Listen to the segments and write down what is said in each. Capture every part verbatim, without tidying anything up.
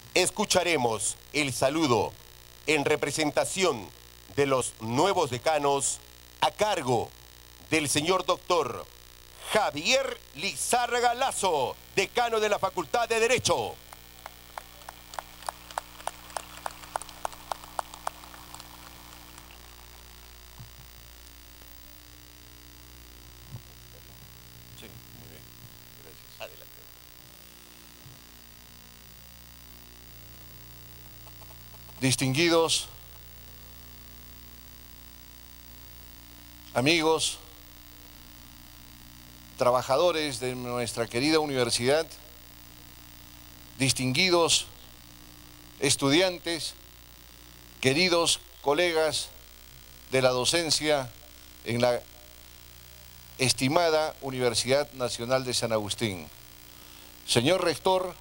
Escucharemos el saludo en representación de los nuevos decanos a cargo del señor doctor Javier Lizárraga Lazo, decano de la Facultad de Derecho. Sí, muy bien. Gracias. Adelante. Distinguidos amigos, trabajadores de nuestra querida universidad, distinguidos estudiantes, queridos colegas de la docencia en la estimada Universidad Nacional de San Agustín. Señor Rector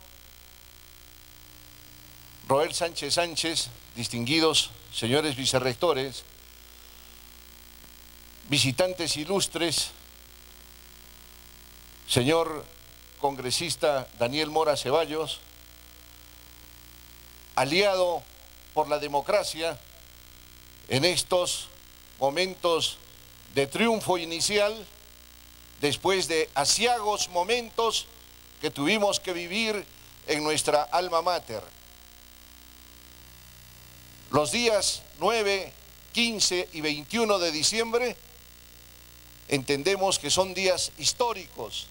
Roel Sánchez Sánchez, distinguidos señores vicerrectores, visitantes ilustres, señor congresista Daniel Mora Ceballos, aliado por la democracia en estos momentos de triunfo inicial, después de aciagos momentos que tuvimos que vivir en nuestra alma mater. Los días nueve, quince y veintiuno de diciembre entendemos que son días históricos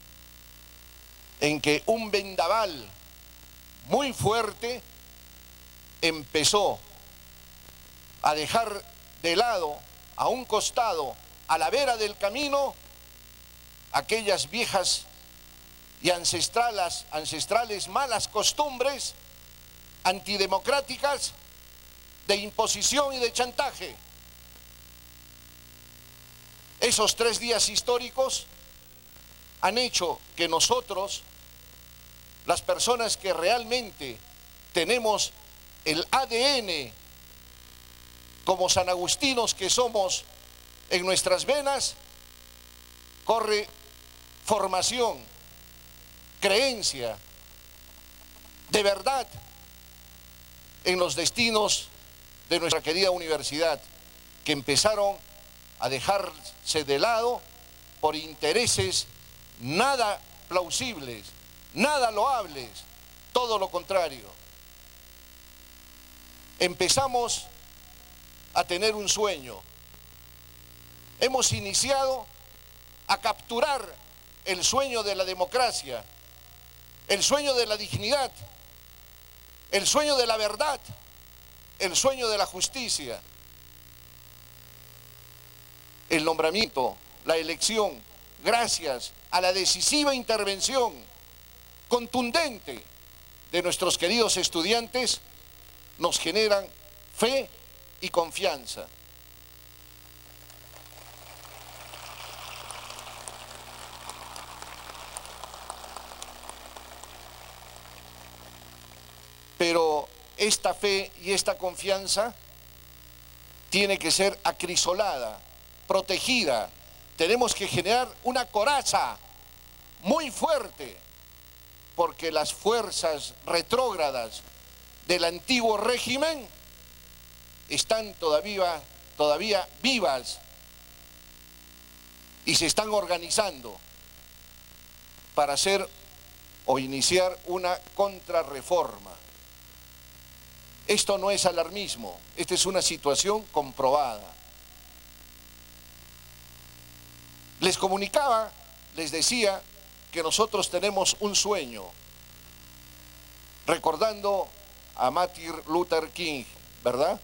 en que un vendaval muy fuerte empezó a dejar de lado, a un costado, a la vera del camino, aquellas viejas y ancestrales, ancestrales malas costumbres antidemocráticas de imposición y de chantaje. Esos tres días históricos han hecho que nosotros, las personas que realmente tenemos el A D N como sanagustinos que somos en nuestras venas, corre formación, creencia, de verdad en los destinos de nuestra querida universidad, que empezaron a dejarse de lado por intereses nada plausibles, nada loables, todo lo contrario. Empezamos a tener un sueño. Hemos iniciado a capturar el sueño de la democracia, el sueño de la dignidad, el sueño de la verdad, el sueño de la justicia. El nombramiento, la elección, gracias a la decisiva intervención contundente de nuestros queridos estudiantes, nos generan fe y confianza. Pero esta fe y esta confianza tiene que ser acrisolada, protegida. Tenemos que generar una coraza muy fuerte, porque las fuerzas retrógradas del antiguo régimen están todavía, todavía vivas y se están organizando para hacer o iniciar una contrarreforma. Esto no es alarmismo, esta es una situación comprobada. Les comunicaba, les decía que nosotros tenemos un sueño, recordando a Martin Luther King, ¿verdad?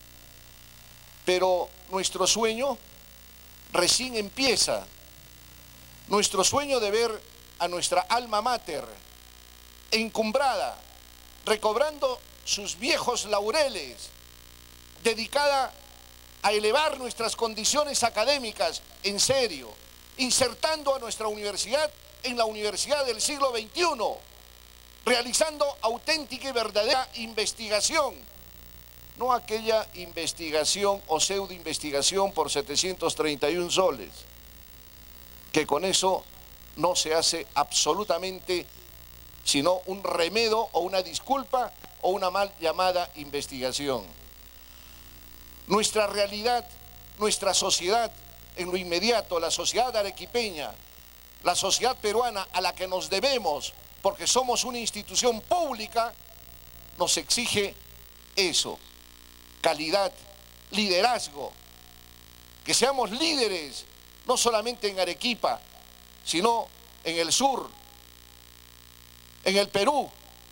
Pero nuestro sueño recién empieza. Nuestro sueño de ver a nuestra alma mater encumbrada, recobrando sus viejos laureles, dedicada a elevar nuestras condiciones académicas en serio, insertando a nuestra universidad en la universidad del siglo veintiuno, realizando auténtica y verdadera investigación, no aquella investigación o pseudo investigación por setecientos treinta y un soles, que con eso no se hace absolutamente sino un remedio o una disculpa o una mal llamada investigación. Nuestra realidad, nuestra sociedad, en lo inmediato, la sociedad arequipeña, la sociedad peruana a la que nos debemos, porque somos una institución pública, nos exige eso, calidad, liderazgo, que seamos líderes, no solamente en Arequipa, sino en el sur, en el Perú,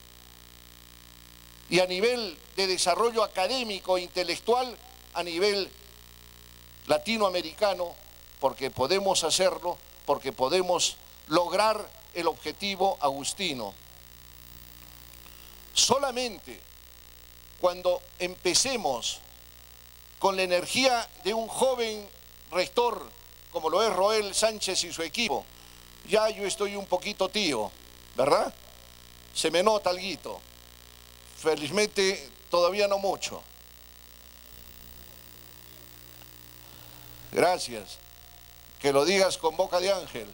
y a nivel de desarrollo académico e intelectual, a nivel latinoamericano, porque podemos hacerlo, porque podemos lograr el objetivo agustino. Solamente cuando empecemos con la energía de un joven rector, como lo es Roel Sánchez y su equipo, ya yo estoy un poquito tío, ¿verdad? Se me nota alguito. Felizmente todavía no mucho. Gracias. Que lo digas con boca de ángel.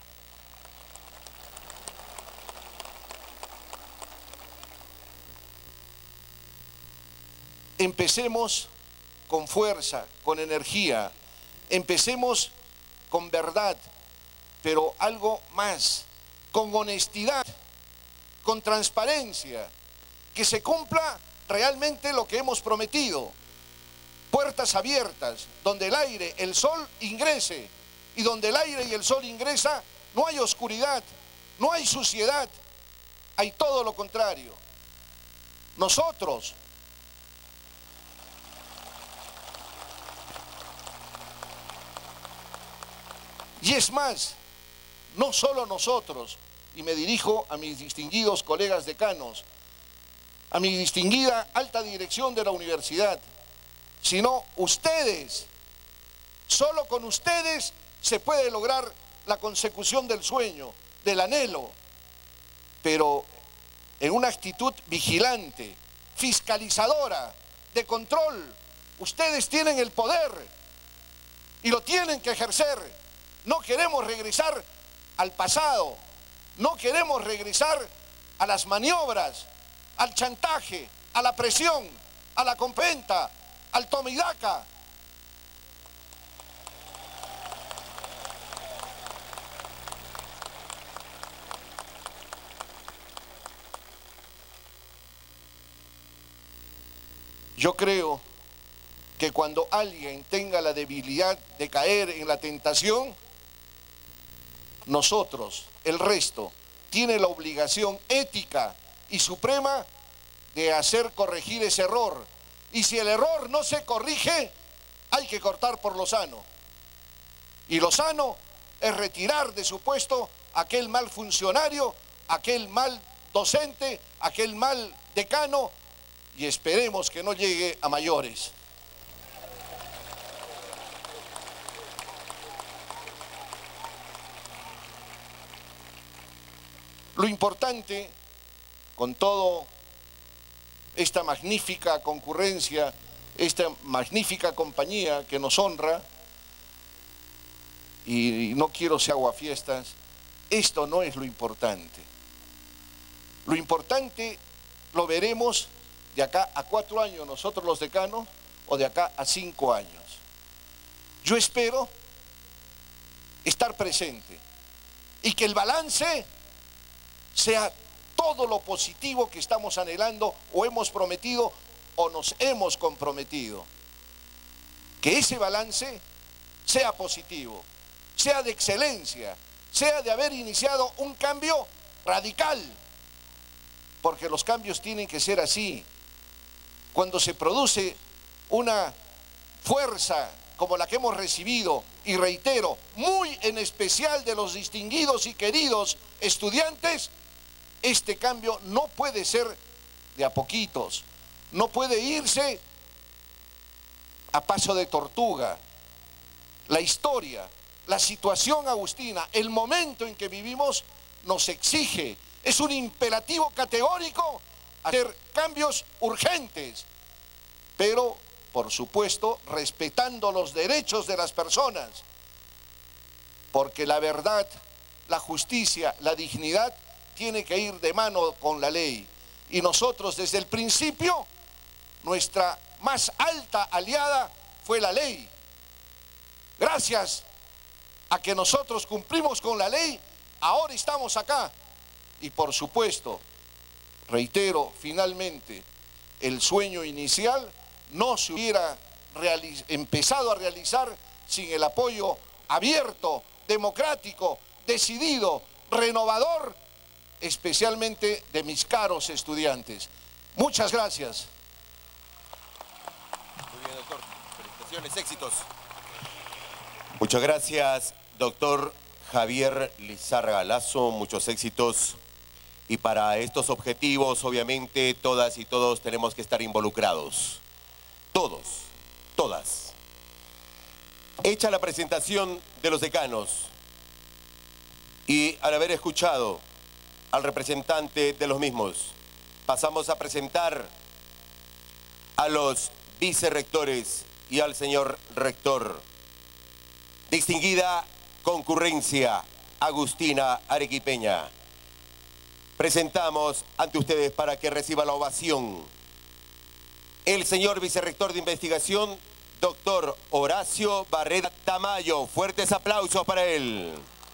Empecemos con fuerza, con energía. Empecemos con verdad, pero algo más, con honestidad, con transparencia, que se cumpla realmente lo que hemos prometido. Puertas abiertas, donde el aire, el sol ingrese, y donde el aire y el sol ingresa, no hay oscuridad, no hay suciedad, hay todo lo contrario. Nosotros, y es más, no solo nosotros, y me dirijo a mis distinguidos colegas decanos, a mi distinguida alta dirección de la universidad, sino ustedes. Solo con ustedes se puede lograr la consecución del sueño, del anhelo, pero en una actitud vigilante, fiscalizadora, de control. Ustedes tienen el poder y lo tienen que ejercer. No queremos regresar al pasado, no queremos regresar a las maniobras, al chantaje, a la presión, a la compraventa, al toma y daca. Yo creo que cuando alguien tenga la debilidad de caer en la tentación, nosotros, el resto, tiene la obligación ética y suprema de hacer corregir ese error. Y si el error no se corrige, hay que cortar por lo sano. Y lo sano es retirar de su puesto aquel mal funcionario, aquel mal docente, aquel mal decano, y esperemos que no llegue a mayores. Lo importante, con toda esta magnífica concurrencia, esta magnífica compañía que nos honra, y no quiero ser aguafiestas, esto no es lo importante. Lo importante lo veremos de acá a cuatro años nosotros los decanos, o de acá a cinco años. Yo espero estar presente y que el balance sea todo lo positivo que estamos anhelando o hemos prometido o nos hemos comprometido. Que ese balance sea positivo, sea de excelencia, sea de haber iniciado un cambio radical, porque los cambios tienen que ser así. Cuando se produce una fuerza como la que hemos recibido, y reitero, muy en especial de los distinguidos y queridos estudiantes, este cambio no puede ser de a poquitos, no puede irse a paso de tortuga. La historia, la situación agustina, el momento en que vivimos nos exige, es un imperativo categórico hacer cambios urgentes, pero por supuesto respetando los derechos de las personas, porque la verdad, la justicia, la dignidad tiene que ir de mano con la ley. Y nosotros desde el principio, nuestra más alta aliada fue la ley. Gracias a que nosotros cumplimos con la ley, ahora estamos acá. Y por supuesto, reitero finalmente, el sueño inicial no se hubiera empezado a realizar sin el apoyo abierto, democrático, decidido, renovador, especialmente de mis caros estudiantes. Muchas gracias. Muy bien, doctor. Felicitaciones, éxitos. Muchas gracias, doctor Javier Lizárraga Lasso. Muchos éxitos. Y para estos objetivos, obviamente, todas y todos tenemos que estar involucrados. Todos, todas. Hecha la presentación de los decanos y al haber escuchado al representante de los mismos, pasamos a presentar a los vicerrectores y al señor rector. Distinguida concurrencia agustina arequipeña, presentamos ante ustedes para que reciba la ovación el señor vicerrector de investigación, doctor Horacio Barreda Tamayo. Fuertes aplausos para él.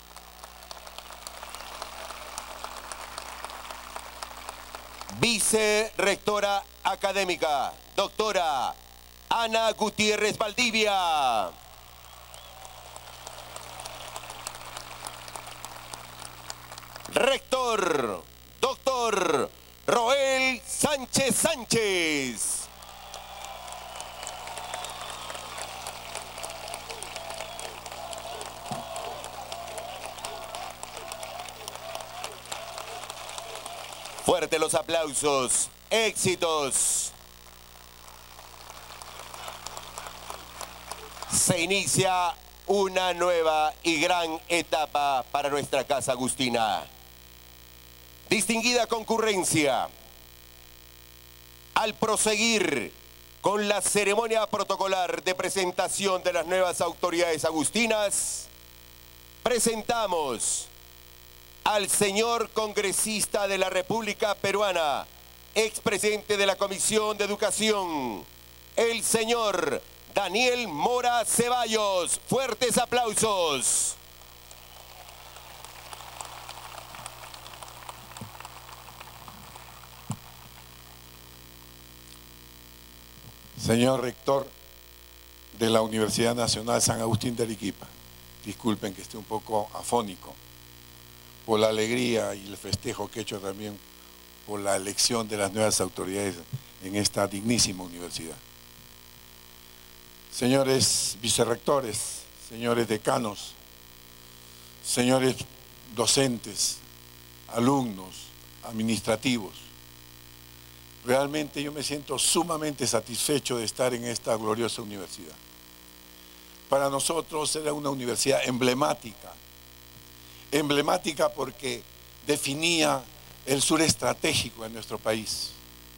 Vicerrectora académica, doctora Ana Gutiérrez Valdivia. Rector, doctor Roel Sánchez Sánchez. Fuerte los aplausos, éxitos. Se inicia una nueva y gran etapa para nuestra Casa Agustina. Distinguida concurrencia, al proseguir con la ceremonia protocolar de presentación de las nuevas autoridades agustinas, presentamos al señor congresista de la República Peruana, expresidente de la Comisión de Educación, el señor Daniel Mora Ceballos. Fuertes aplausos. Señor rector de la Universidad Nacional San Agustín de Arequipa, disculpen que esté un poco afónico por la alegría y el festejo que he hecho también por la elección de las nuevas autoridades en esta dignísima universidad. Señores vicerrectores, señores decanos, señores docentes, alumnos, administrativos, realmente yo me siento sumamente satisfecho de estar en esta gloriosa universidad. Para nosotros era una universidad emblemática, emblemática porque definía el sur estratégico de nuestro país.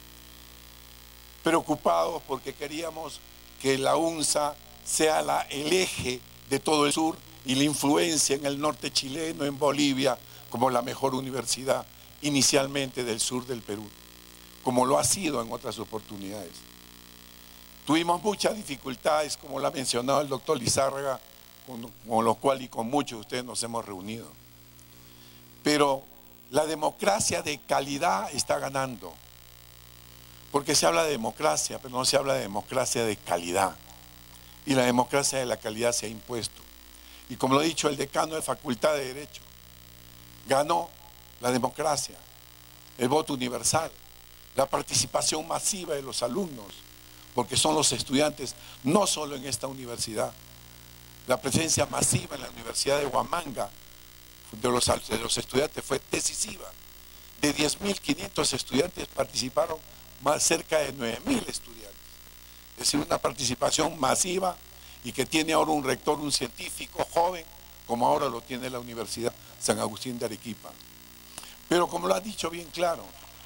Preocupados porque queríamos que la UNSA sea la, el eje de todo el sur y la influencia en el norte chileno, en Bolivia, como la mejor universidad inicialmente del sur del Perú, como lo ha sido en otras oportunidades. Tuvimos muchas dificultades, como lo ha mencionado el doctor Lizárraga, con, con lo cual y con muchos de ustedes nos hemos reunido. Pero la democracia de calidad está ganando, porque se habla de democracia, pero no se habla de democracia de calidad. Y la democracia de la calidad se ha impuesto. Y como lo ha dicho el decano de Facultad de Derecho, ganó la democracia, el voto universal, la participación masiva de los alumnos, porque son los estudiantes, no solo en esta universidad. La presencia masiva en la Universidad de Huamanga de los, de los estudiantes fue decisiva. De diez mil quinientos estudiantes participaron más cerca de nueve mil estudiantes. Es decir, una participación masiva y que tiene ahora un rector, un científico joven, como ahora lo tiene la Universidad San Agustín de Arequipa. Pero como lo ha dicho bien claro,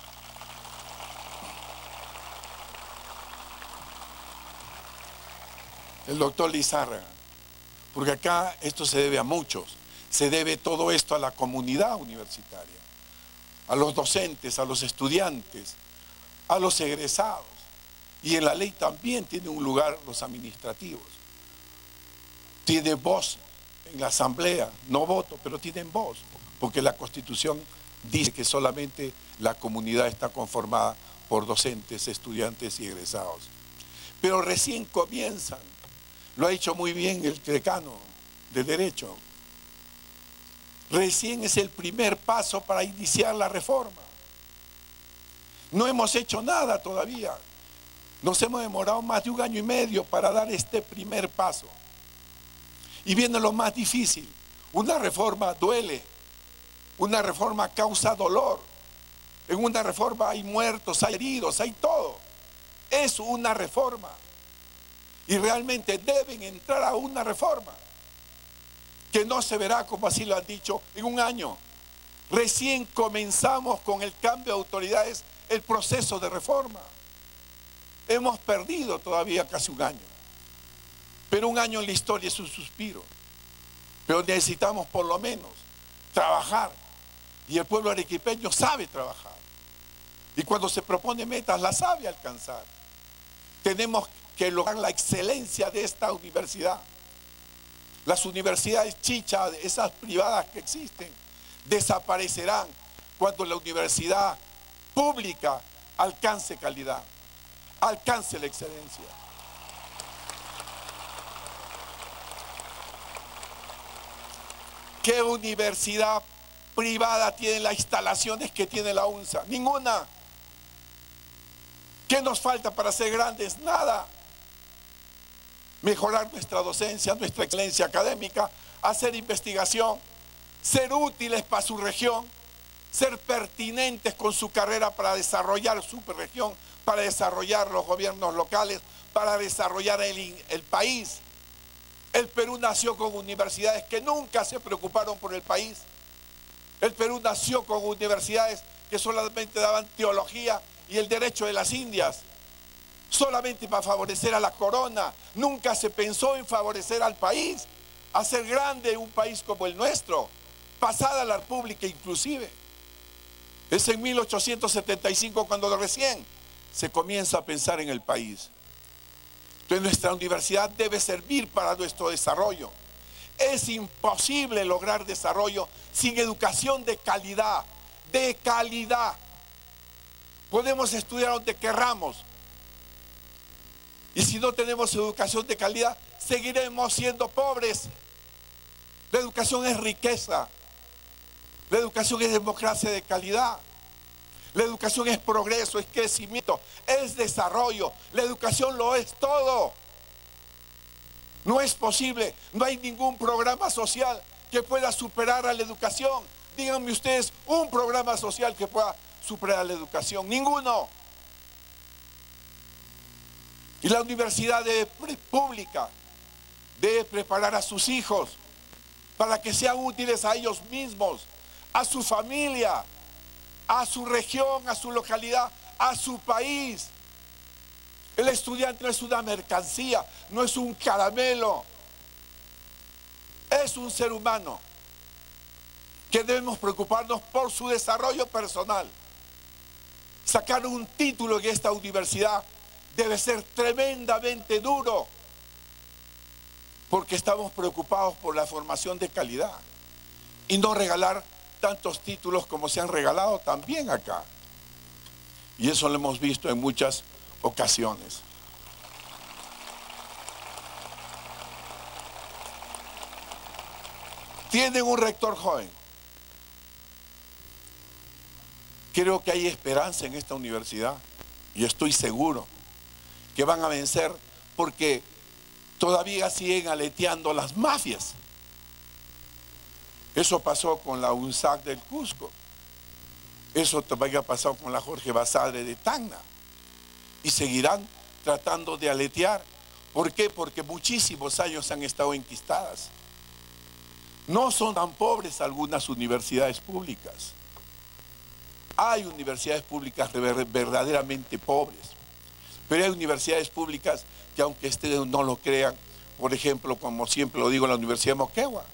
el doctor Lizárraga, porque acá esto se debe a muchos, se debe todo esto a la comunidad universitaria, a los docentes, a los estudiantes, a los egresados. Y en la ley también tiene un lugar los administrativos. Tiene voz en la asamblea, no voto, pero tienen voz, porque la Constitución dice que solamente la comunidad está conformada por docentes, estudiantes y egresados. Pero recién comienzan, lo ha dicho muy bien el decano de Derecho, recién es el primer paso para iniciar la reforma. No hemos hecho nada todavía. Nos hemos demorado más de un año y medio para dar este primer paso. Y viene lo más difícil. Una reforma duele. Una reforma causa dolor. En una reforma hay muertos, hay heridos, hay todo. Es una reforma. Y realmente deben entrar a una reforma. Que no se verá, como así lo han dicho, en un año. Recién comenzamos con el cambio de autoridades el proceso de reforma. Hemos perdido todavía casi un año. Pero un año en la historia es un suspiro. Pero necesitamos por lo menos trabajar. Y el pueblo arequipeño sabe trabajar. Y cuando se propone metas, las sabe alcanzar. Tenemos que lograr la excelencia de esta universidad. Las universidades chicha, esas privadas que existen, desaparecerán cuando la universidad pública alcance calidad, alcance la excelencia. ¿Qué universidad privada tiene las instalaciones que tiene la UNSA? Ninguna. ¿Qué nos falta para ser grandes? Nada. Mejorar nuestra docencia, nuestra excelencia académica, hacer investigación, ser útiles para su región, ser pertinentes con su carrera para desarrollar su región, para desarrollar los gobiernos locales, para desarrollar el, el país. El Perú nació con universidades que nunca se preocuparon por el país. El Perú nació con universidades que solamente daban teología y el derecho de las Indias, solamente para favorecer a la corona. Nunca se pensó en favorecer al país, hacer grande un país como el nuestro, pasada la República inclusive. Es en mil ochocientos setenta y cinco cuando recién se comienza a pensar en el país. Entonces nuestra universidad debe servir para nuestro desarrollo. Es imposible lograr desarrollo sin educación de calidad, de calidad. Podemos estudiar donde querramos. Y si no tenemos educación de calidad, seguiremos siendo pobres. La educación es riqueza. La educación es democracia de calidad. La educación es progreso, es crecimiento, es desarrollo. La educación lo es todo. No es posible, no hay ningún programa social que pueda superar a la educación. Díganme ustedes un programa social que pueda superar a la educación. Ninguno. Y la universidad debe, pública debe preparar a sus hijos para que sean útiles a ellos mismos, a su familia, a su región, a su localidad, a su país. El estudiante no es una mercancía, no es un caramelo, es un ser humano que debemos preocuparnos por su desarrollo personal. Sacar un título en esta universidad debe ser tremendamente duro, porque estamos preocupados por la formación de calidad y no regalar tantos títulos como se han regalado también acá. Y eso lo hemos visto en muchas ocasiones. Tienen un rector joven. Creo que hay esperanza en esta universidad y estoy seguro que van a vencer, porque todavía siguen aleteando las mafias. Eso pasó con la UNSAC del Cusco. Eso también ha pasado con la Jorge Basadre de Tacna. Y seguirán tratando de aletear. ¿Por qué? Porque muchísimos años han estado enquistadas. No son tan pobres algunas universidades públicas. Hay universidades públicas verdaderamente pobres. Pero hay universidades públicas que, aunque ustedes no lo crean, por ejemplo, como siempre lo digo, en la Universidad de Moquegua,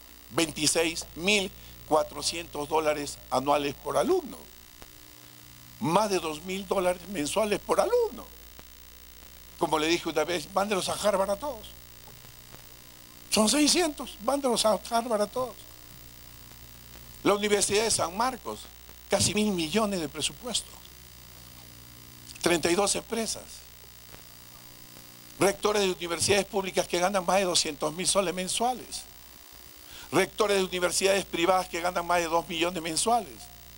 veintiséis mil cuatrocientos dólares anuales por alumno. más de dos mil dólares mensuales por alumno. Como le dije una vez, mándelos a Harvard a todos. Son seiscientos, mándelos a Harvard a todos. La Universidad de San Marcos, casi mil millones de presupuesto. treinta y dos empresas. Rectores de universidades públicas que ganan más de doscientos mil soles mensuales. Rectores de universidades privadas que ganan más de dos millones mensuales.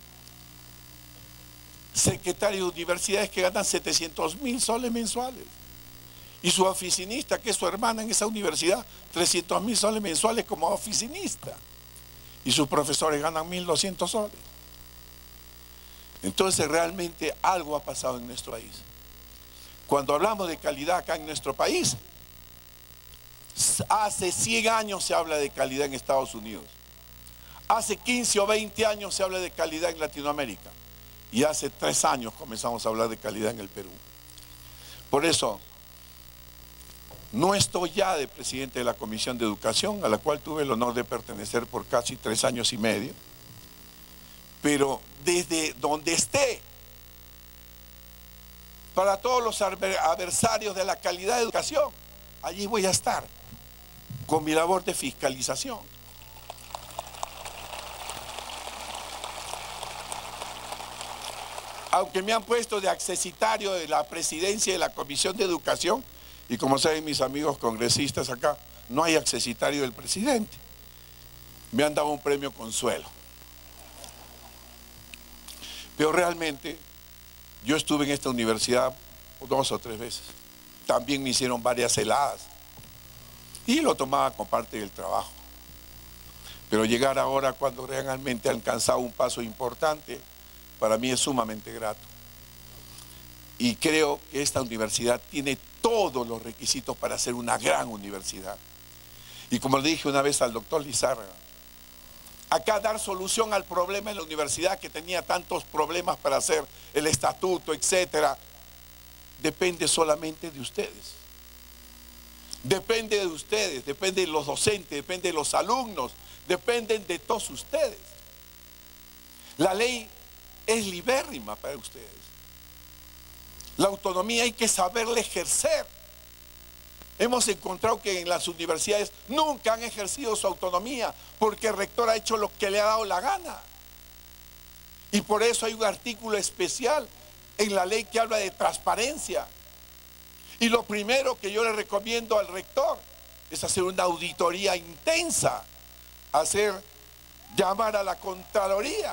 Secretarios de universidades que ganan setecientos mil soles mensuales. Y su oficinista, que es su hermana en esa universidad, trescientos mil soles mensuales como oficinista. Y sus profesores ganan mil doscientos soles. Entonces realmente algo ha pasado en nuestro país. Cuando hablamos de calidad acá en nuestro país, hace cien años se habla de calidad en Estados Unidos. Hace quince o veinte años se habla de calidad en Latinoamérica. Y hace tres años comenzamos a hablar de calidad en el Perú. Por eso, no estoy ya de presidente de la Comisión de Educación, a la cual tuve el honor de pertenecer por casi tres años y medio. Pero desde donde esté, para todos los adversarios de la calidad de educación, allí voy a estar, con mi labor de fiscalización. Aunque me han puesto de accesitario de la presidencia de la Comisión de Educación, y como saben mis amigos congresistas acá, no hay accesitario del presidente. Me han dado un premio consuelo. Pero realmente, yo estuve en esta universidad dos o tres veces. También me hicieron varias heladas. Y lo tomaba como parte del trabajo. Pero llegar ahora cuando realmente ha alcanzado un paso importante, para mí es sumamente grato. Y creo que esta universidad tiene todos los requisitos para ser una gran universidad. Y como le dije una vez al doctor Lizárraga, acá dar solución al problema en la universidad que tenía tantos problemas para hacer el estatuto, etcétera, depende solamente de ustedes. Depende de ustedes, depende de los docentes, depende de los alumnos, dependen de todos ustedes. La ley es libérrima para ustedes. La autonomía hay que saberla ejercer. Hemos encontrado que en las universidades nunca han ejercido su autonomía porque el rector ha hecho lo que le ha dado la gana. Y por eso hay un artículo especial en la ley que habla de transparencia. Y lo primero que yo le recomiendo al rector es hacer una auditoría intensa, hacer llamar a la Contraloría.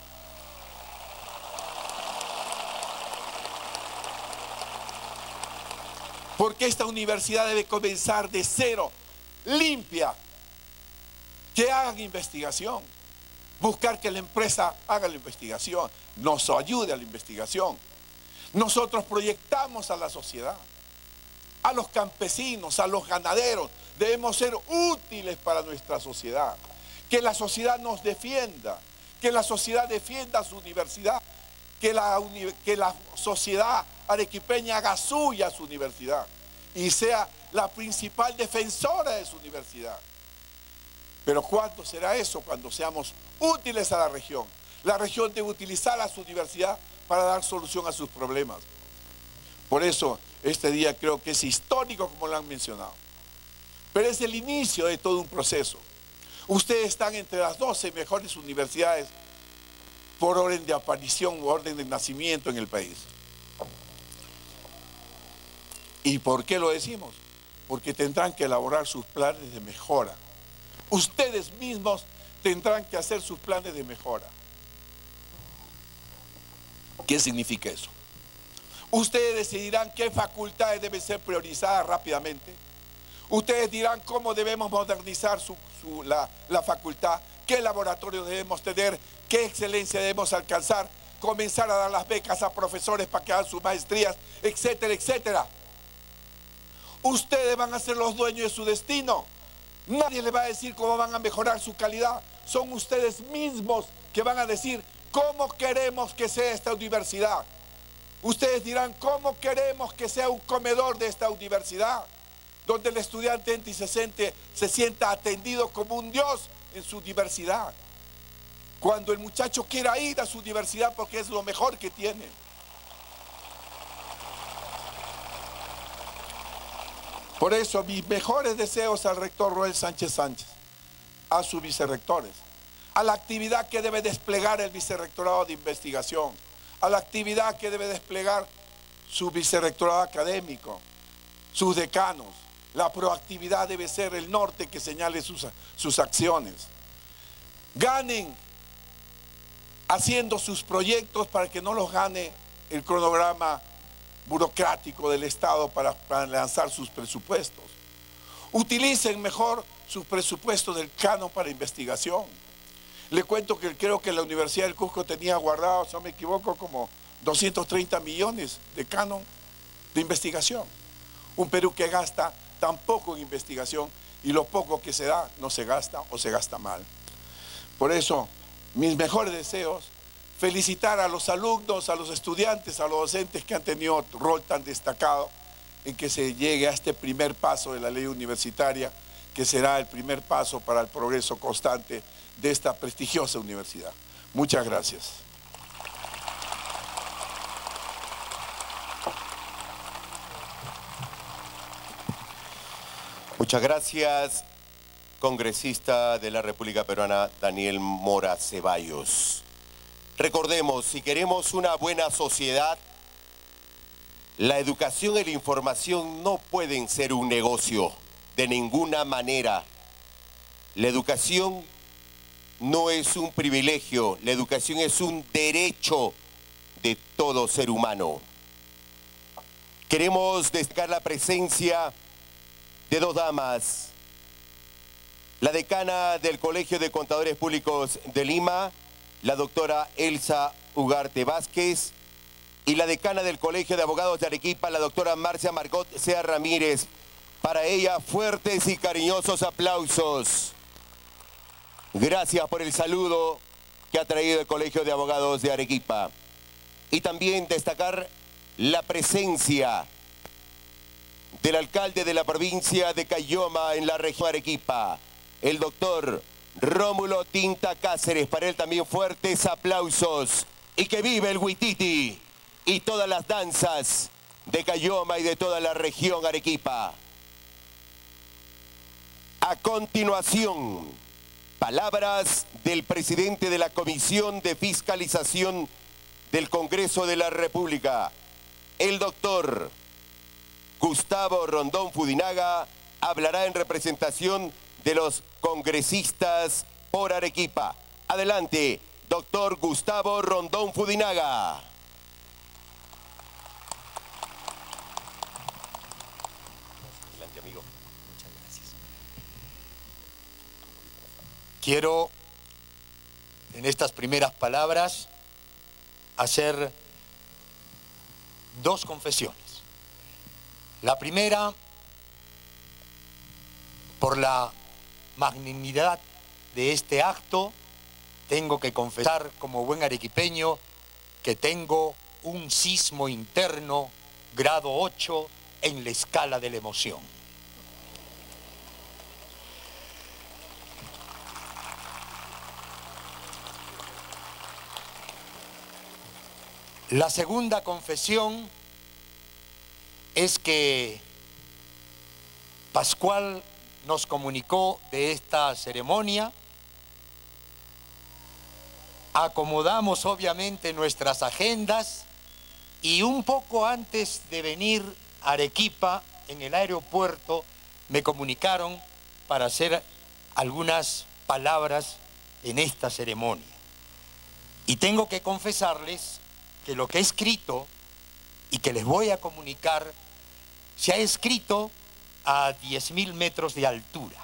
Porque esta universidad debe comenzar de cero, limpia, que hagan investigación, buscar que la empresa haga la investigación, nos ayude a la investigación. Nosotros proyectamos a la sociedad, a los campesinos, a los ganaderos, debemos ser útiles para nuestra sociedad, que la sociedad nos defienda, que la sociedad defienda su universidad, que la, que la sociedad arequipeña haga suya su universidad y sea la principal defensora de su universidad. Pero ¿cuándo será eso? Cuando seamos útiles a la región. La región debe utilizar a su universidad para dar solución a sus problemas. Por eso este día creo que es histórico, como lo han mencionado. Pero es el inicio de todo un proceso. Ustedes están entre las doce mejores universidades por orden de aparición o orden de nacimiento en el país. ¿Y por qué lo decimos? Porque tendrán que elaborar sus planes de mejora. Ustedes mismos tendrán que hacer sus planes de mejora. ¿Qué significa eso? Ustedes decidirán qué facultades deben ser priorizadas rápidamente. Ustedes dirán cómo debemos modernizar su, su, la, la facultad, qué laboratorios debemos tener, qué excelencia debemos alcanzar, comenzar a dar las becas a profesores para que hagan sus maestrías, etcétera, etcétera. Ustedes van a ser los dueños de su destino. Nadie les va a decir cómo van a mejorar su calidad. Son ustedes mismos que van a decir cómo queremos que sea esta universidad. Ustedes dirán cómo queremos que sea un comedor de esta universidad, donde el estudiante entra y se siente, se sienta atendido como un dios en su diversidad. cuando el muchacho quiera ir a su universidad porque es lo mejor que tiene. Por eso mis mejores deseos al rector Roel Sánchez Sánchez, a sus vicerrectores, a la actividad que debe desplegar el vicerrectorado de investigación, a la actividad que debe desplegar su vicerrectorado académico, sus decanos. La proactividad debe ser el norte que señale sus, sus acciones. Ganen haciendo sus proyectos para que no los gane el cronograma burocrático del Estado para, para lanzar sus presupuestos. Utilicen mejor sus presupuestos del canon para investigación. Le cuento que creo que la Universidad del Cusco tenía guardado, si no me equivoco, como doscientos treinta millones de canon de investigación. Un Perú que gasta tan poco en investigación y lo poco que se da no se gasta o se gasta mal. Por eso, mis mejores deseos, felicitar a los alumnos, a los estudiantes, a los docentes que han tenido rol tan destacado en que se llegue a este primer paso de la ley universitaria, que será el primer paso para el progreso constante de esta prestigiosa universidad. Muchas gracias. Muchas gracias, congresista de la República Peruana, Daniel Mora Ceballos. Recordemos, si queremos una buena sociedad, la educación y la información no pueden ser un negocio de ninguna manera. La educación no es un privilegio, la educación es un derecho de todo ser humano. Queremos destacar la presencia de dos damas, la decana del Colegio de Contadores Públicos de Lima, la doctora Elsa Ugarte Vázquez, y la decana del Colegio de Abogados de Arequipa, la doctora Marcia Margot Sea Ramírez. Para ella, fuertes y cariñosos aplausos. Gracias por el saludo que ha traído el Colegio de Abogados de Arequipa. Y también destacar la presencia del alcalde de la provincia de Caylloma en la región de Arequipa, el doctor Rómulo Tinta Cáceres. Para él también fuertes aplausos. Y que vive el Huititi y todas las danzas de Caylloma y de toda la región Arequipa. A continuación, palabras del presidente de la Comisión de Fiscalización del Congreso de la República, el doctor Gustavo Rondón Fudinaga, hablará en representación de los congresistas por Arequipa. Adelante, doctor Gustavo Rondón Fudinaga. Adelante, amigo. Muchas gracias. Quiero, en estas primeras palabras, hacer dos confesiones. La primera, por la magnanimidad de este acto, tengo que confesar como buen arequipeño que tengo un sismo interno grado ocho en la escala de la emoción. La segunda confesión es que Pascual nos comunicó de esta ceremonia. Acomodamos obviamente nuestras agendas y un poco antes de venir a Arequipa, en el aeropuerto, me comunicaron para hacer algunas palabras en esta ceremonia. Y tengo que confesarles que lo que he escrito y que les voy a comunicar se ha escrito a diez mil metros de altura.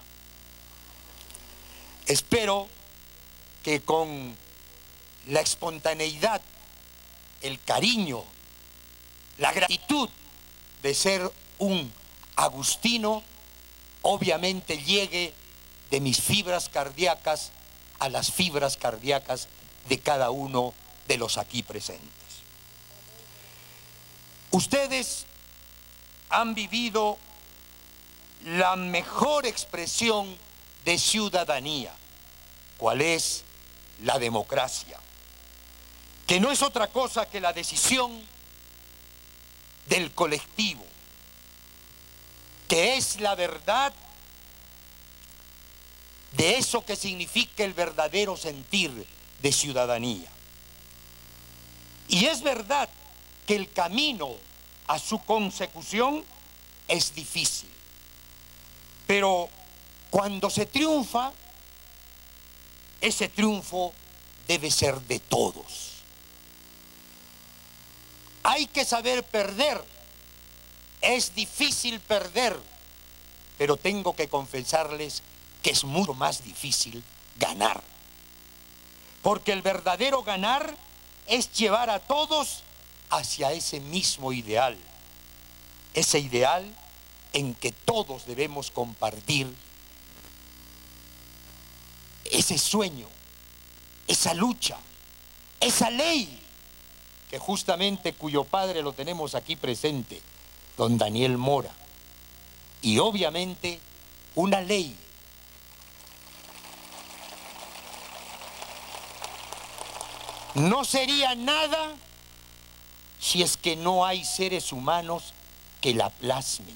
Espero que con la espontaneidad, el cariño, la gratitud de ser un agustino, obviamente llegue de mis fibras cardíacas a las fibras cardíacas de cada uno de los aquí presentes. Ustedes han vivido la mejor expresión de ciudadanía, cuál es la democracia, que no es otra cosa que la decisión del colectivo, que es la verdad de eso que significa el verdadero sentir de ciudadanía. Y es verdad que el camino a su consecución es difícil, pero cuando se triunfa, ese triunfo debe ser de todos. Hay que saber perder. Es difícil perder, pero tengo que confesarles que es mucho más difícil ganar. Porque el verdadero ganar es llevar a todos hacia ese mismo ideal. Ese ideal en que todos debemos compartir ese sueño, esa lucha, esa ley, que justamente cuyo padre lo tenemos aquí presente, don Daniel Mora, y obviamente una ley no sería nada si es que no hay seres humanos que la plasmen.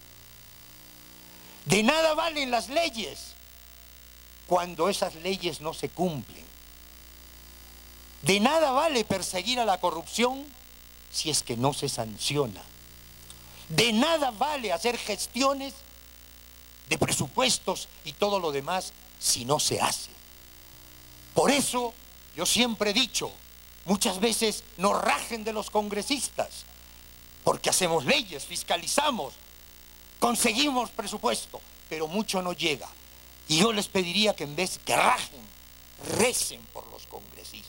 De nada valen las leyes cuando esas leyes no se cumplen. De nada vale perseguir a la corrupción si es que no se sanciona. De nada vale hacer gestiones de presupuestos y todo lo demás si no se hace. Por eso yo siempre he dicho, muchas veces nos rajen de los congresistas, porque hacemos leyes, fiscalizamos, conseguimos presupuesto, pero mucho no llega. Y yo les pediría que en vez que rajen, recen por los congresistas.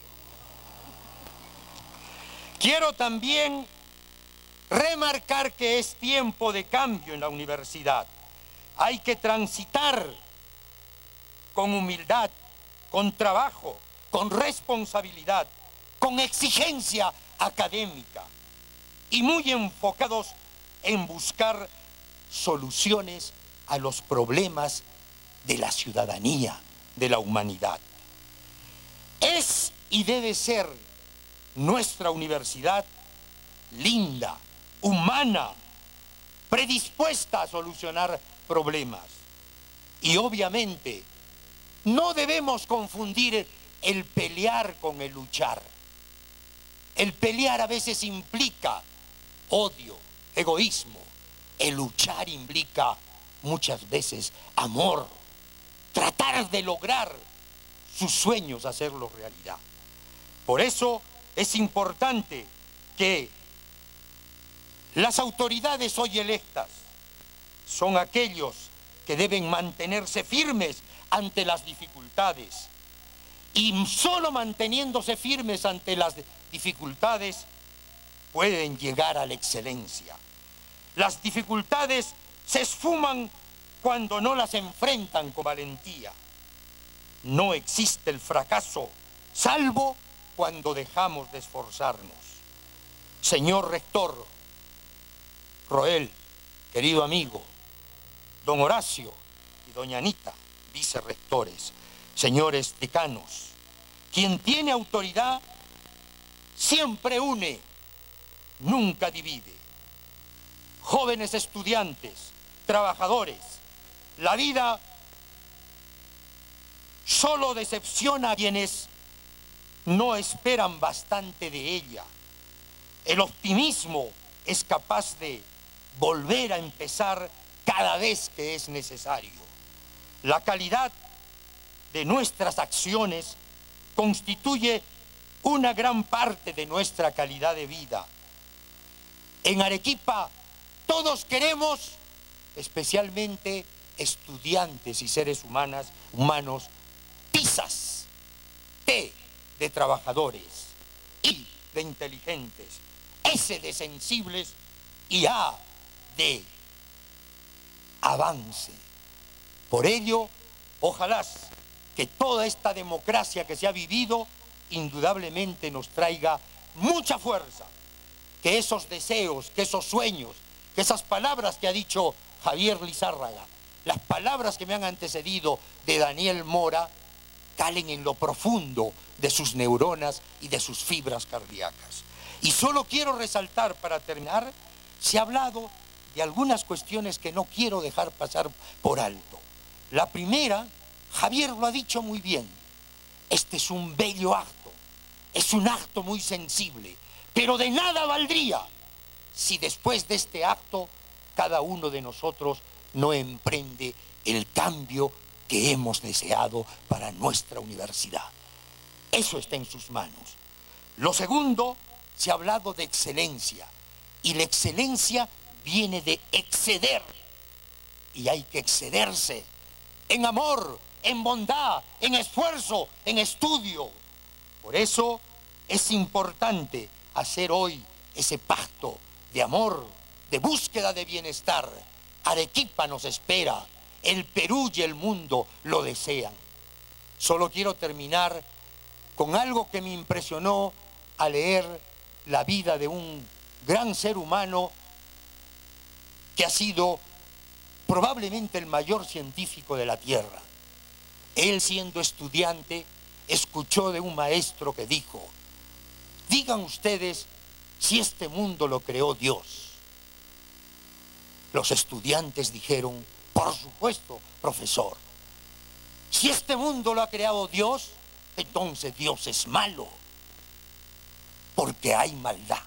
Quiero también remarcar que es tiempo de cambio en la universidad. Hay que transitar con humildad, con trabajo, con responsabilidad, con exigencia académica y muy enfocados en buscar soluciones a los problemas de la ciudadanía, de la humanidad. Es y debe ser nuestra universidad linda, humana, predispuesta a solucionar problemas. Y obviamente no debemos confundir el pelear con el luchar. El pelear a veces implica odio, egoísmo. El luchar implica muchas veces amor, tratar de lograr sus sueños, hacerlos realidad. Por eso es importante que las autoridades hoy electas son aquellos que deben mantenerse firmes ante las dificultades. Y solo manteniéndose firmes ante las dificultades pueden llegar a la excelencia. Las dificultades se esfuman cuando no las enfrentan con valentía. No existe el fracaso, salvo cuando dejamos de esforzarnos. Señor rector, Roel, querido amigo, don Horacio y doña Anita, vicerrectores, señores decanos, quien tiene autoridad siempre une, nunca divide. Jóvenes estudiantes, trabajadores, la vida solo decepciona a quienes no esperan bastante de ella. El optimismo es capaz de volver a empezar cada vez que es necesario. La calidad de nuestras acciones constituye una gran parte de nuestra calidad de vida. En Arequipa todos queremos, especialmente estudiantes y seres humanas, humanos, tizas, T de trabajadores, I de inteligentes, S de sensibles y A de avance. Por ello, ojalá que toda esta democracia que se ha vivido indudablemente nos traiga mucha fuerza, que esos deseos, que esos sueños, que esas palabras que ha dicho Javier Lizárraga, las palabras que me han antecedido de Daniel Mora, calen en lo profundo de sus neuronas y de sus fibras cardíacas. Y solo quiero resaltar, para terminar, se ha hablado de algunas cuestiones que no quiero dejar pasar por alto. La primera, Javier lo ha dicho muy bien, este es un bello acto, es un acto muy sensible, pero de nada valdría si después de este acto cada uno de nosotros no emprende el cambio que hemos deseado para nuestra universidad. Eso está en sus manos. Lo segundo, se ha hablado de excelencia, y la excelencia viene de exceder, y hay que excederse en amor, en bondad, en esfuerzo, en estudio. Por eso es importante hacer hoy ese pacto de amor, de búsqueda de bienestar. Arequipa nos espera, el Perú y el mundo lo desean. Solo quiero terminar con algo que me impresionó al leer la vida de un gran ser humano que ha sido probablemente el mayor científico de la Tierra. Él, siendo estudiante, escuchó de un maestro que dijo: digan ustedes si este mundo lo creó Dios. Los estudiantes dijeron: por supuesto, profesor. Si este mundo lo ha creado Dios, entonces Dios es malo, porque hay maldad.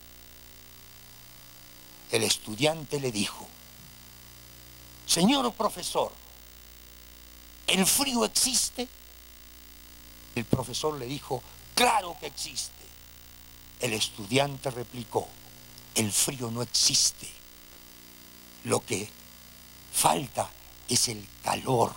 El estudiante le dijo: señor profesor, ¿el frío existe? El profesor le dijo: claro que existe. El estudiante replicó: el frío no existe. Lo que falta es el calor.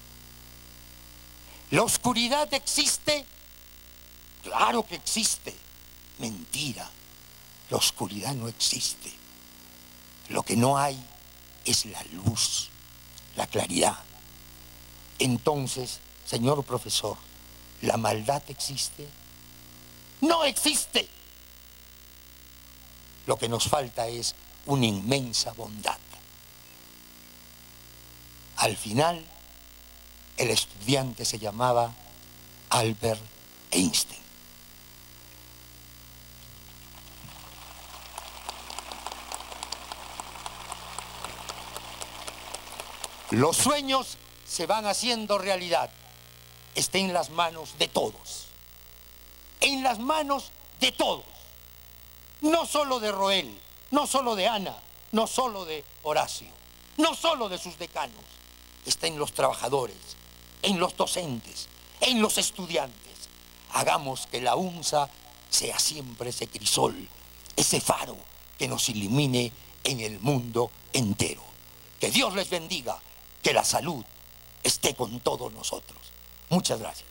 ¿La oscuridad existe? Claro que existe. Mentira. La oscuridad no existe. Lo que no hay es la luz, la claridad. Entonces, señor profesor, ¿la maldad existe? No existe. Lo que nos falta es una inmensa bondad. Al final, el estudiante se llamaba Albert Einstein. Los sueños se van haciendo realidad. Está en las manos de todos. En las manos de todos. No solo de Roel, no solo de Ana, no solo de Horacio, no solo de sus decanos. Está en los trabajadores, en los docentes, en los estudiantes. Hagamos que la UNSA sea siempre ese crisol, ese faro que nos ilumine en el mundo entero. Que Dios les bendiga, que la salud esté con todos nosotros. Muchas gracias.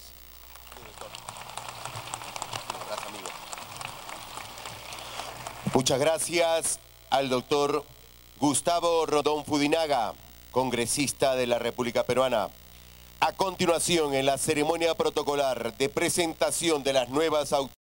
Muchas gracias al doctor Gustavo Rodón Fudinaga, congresista de la República Peruana. A continuación, en la ceremonia protocolar de presentación de las nuevas autoridades,